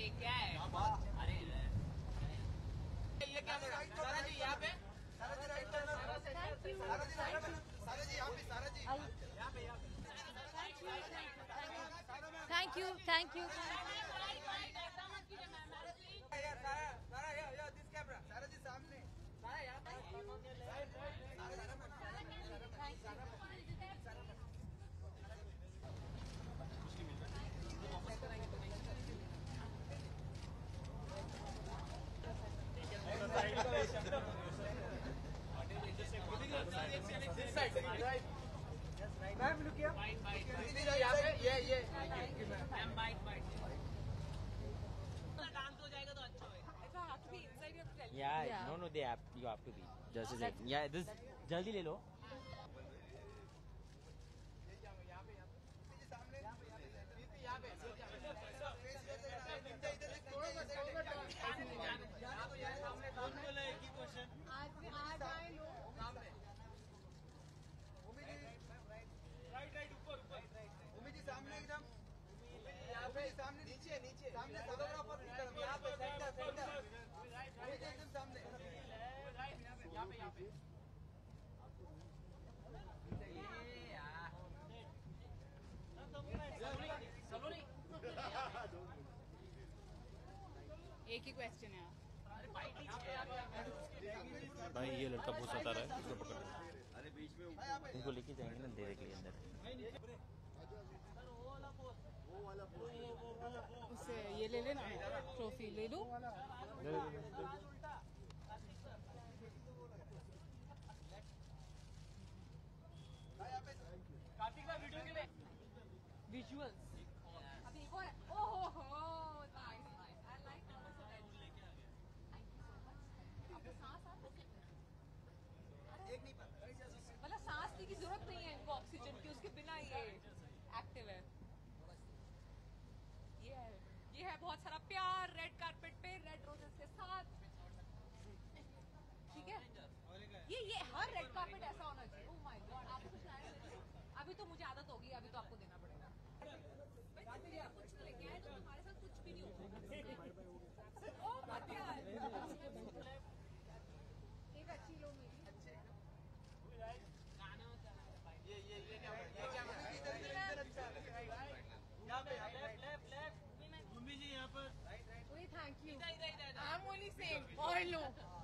ये क्या है? अरे ये क्या बोला? सारा जी यहाँ पे, सारा जी राइट टर्न, सारा जी यहाँ पे, सारा जी यहाँ पे। Thank you thank you. Sara this camera, Sara ji सामने, सारा यहाँ पे। मैम लुक हियर, यहाँ पे ये मैम बाइट डांस हो जाएगा तो अच्छा होगा। Yeah, no, they have, you have to be. Just a second. Yeah, this जल्दी ले लो. राइट ऊपर भूमि जी सामने एकदम, यहाँ पे सामने, नीचे सामने, फोटोग्राफर यहाँ पे सेंटर एकदम सामने, यहाँ पे एक ही क्वेश्चन है। भाई ये लड़का बहुत सता रहा है, इसको पकड़। अरे बीच में इनको लेके जाएंगे ना देने के लिए अंदर। उससे ये ले लेना, ट्रॉफी ले लो। कार्तिक का वीडियो के लिए विजुअल्स अभी एक और है। ओहो नाइस नाइस, आई लाइक आपको सांस एक नहीं पता, मतलब सांस की जरूरत नहीं है इनको ऑक्सीजन की, उसके बिना ये एक्टिव है। ये है बहुत सारा प्यार रेड कारपेट पे रेड रोजेस के साथ, ठीक है। ये हर रेड कार्पेट ऐसा होना चाहिए। ओह माय गॉड, आपको कुछ लाया नहीं? अभी तो मुझे आदत होगी, अभी तो आपको देना पड़ेगा। कुछ लेके आए तो तुम्हारे साथ कुछ भी नहीं होगा। ओह माय गॉड, एक अच्छी लो मेरी, अच्छे ये क्या लेफ्ट भूमि जी यहाँ पर, thank you. I am only saying और लो